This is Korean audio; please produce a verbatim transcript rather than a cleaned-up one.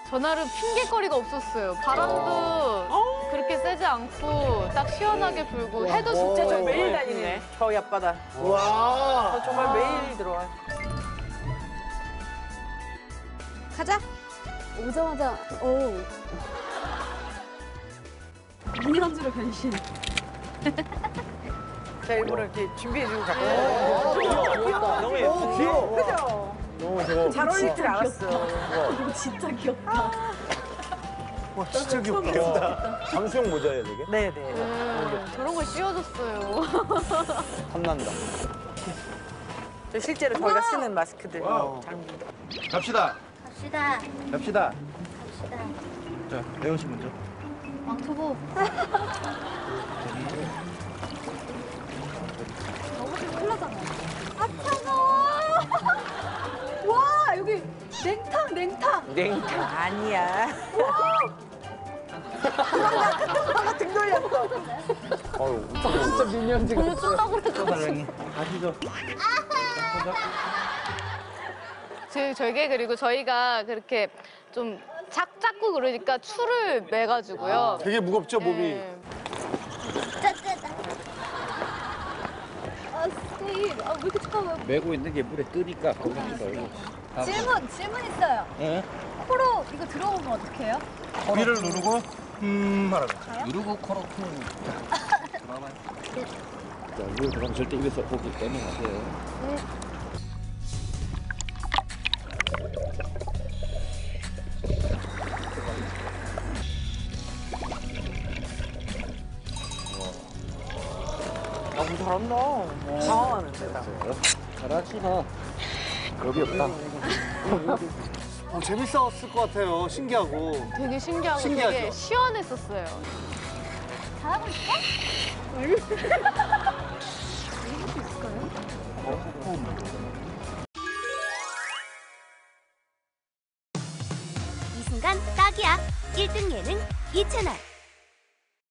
전날은 핑계거리가 없었어요. 바람도 그렇게 세지 않고 딱 시원하게 불고 해도 진짜 저 좋고. 매일 다니네. 저 앞바다. 와. 저 정말 매일 들어와요. 가자. 오자마자 오. 미니언즈로 변신. 제가 일부러 이렇게 준비해주고 갔고. 너무 예쁘 귀여워. 그죠? 너무 저거. 잘 어울릴 줄 알았어. 이거 진짜 귀엽다. 와, 진짜 귀엽다. 잠수용 모자예요, 저게? 네네. 음, 저런 걸 씌워줬어요. 탐난다. 저 실제로 저희가 쓰는 마스크들. 와우. 장비. 갑시다. 갑시다. 갑시다. 갑시다. 자, 레온 씨 먼저. 왕초보. 너무 큰일 나잖아. 아, 차가워. 와, 여기 냉탕, 냉탕. 냉탕. 아니야. 방금 등 돌렸어. 어유, 진짜 미니언즈 너무 쫓아고 그랬어. 사랑해. 가시죠. 저- 저게 그리고 저희가 그렇게 좀 작작고 그러니까 추를 매가지고요. 되게 무겁죠, 몸이. 네. 짜짜짜. 아, 스테이. 아, 왜 이렇게 차가워요? 메고 있는 게 물에 뜨니까 거기서 질문, 질문 있어요. 예? 코로 이거 들어오면 어떡해요? 귀를 누르고 음 하라고. 누르고 코로 푸는 들어가봐요. 자, 위로 들어가면 절대 입에서 고기 빼면 안 돼요. 너무 잘한다. 당황하는데, 나. 잘하지 마. 겁이 없다. 어, 재밌었을 것 같아요. 신기하고. 되게 신기하고 신기하죠? 되게 시원했었어요. 잘하고 있어? 이 순간 딱이야. 일 등 예능 이 채널.